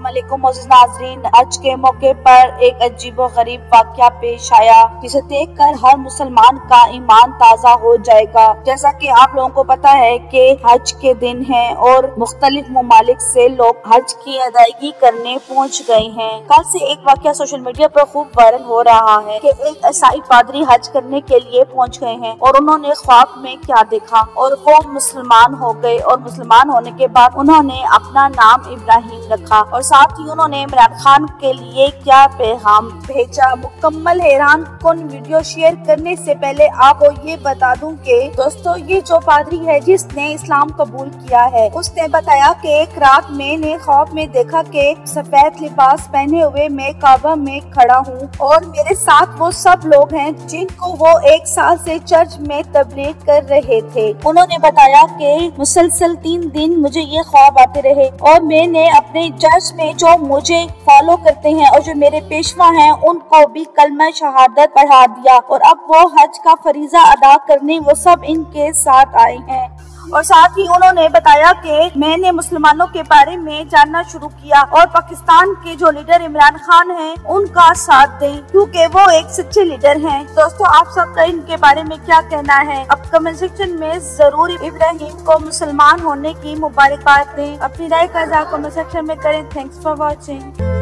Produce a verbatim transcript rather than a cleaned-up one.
अस्सलामुअलैकुम मोअज़्ज़िज़ नाज़रीन, हज के मौके पर एक अजीबो गरीब वाक़या पेश आया जिसे देख कर हर मुसलमान का ईमान ताज़ा हो जाएगा। जैसा कि आप लोगों को पता है कि हज के दिन है और मुख्तलिफ ममालिक से लोग हज की अदायगी करने पहुँच गए हैं। कल से एक वाक़या सोशल मीडिया पर खूब वायरल हो रहा है कि एक ईसाई पादरी हज करने के लिए पहुँच गए हैं और उन्होंने ख्वाब में क्या देखा और वो मुसलमान हो गए और मुसलमान होने के बाद उन्होंने अपना नाम इब्राहिम रखा और साथ ही उन्होंने इमरान खान के लिए क्या पैगाम भेजा। मुकम्मल हैरान कौन वीडियो शेयर करने से पहले आपको ये बता दूं कि दोस्तों ये जो पादरी है जिसने इस्लाम कबूल किया है, उसने बताया कि एक रात मैंने ख्वाब में देखा कि सफेद लिबास पहने हुए मैं काबा में खड़ा हूँ और मेरे साथ वो सब लोग हैं जिनको वो एक साल से चर्च में तबलीग कर रहे थे। उन्होंने बताया कि मुसलसल तीन दिन मुझे ये ख्वाब आते रहे और मैंने अपने चर्च में जो मुझे फॉलो करते हैं और जो मेरे पेशवा हैं उनको भी कलमा शहादत पढ़ा दिया और अब वो हज का फरीजा अदा करने वो सब इनके साथ आए हैं। और साथ ही उन्होंने बताया कि मैंने मुसलमानों के बारे में जानना शुरू किया और पाकिस्तान के जो लीडर इमरान खान हैं उनका साथ दें क्योंकि वो एक सच्चे लीडर हैं। दोस्तों आप सबका इनके बारे में क्या कहना है? अब कमेंट सेक्शन में जरूर इब्राहिम को मुसलमान होने की मुबारकबाद दें। अपनी राय का इज़हार कमेंट सेक्शन में करें। Thanks for watching.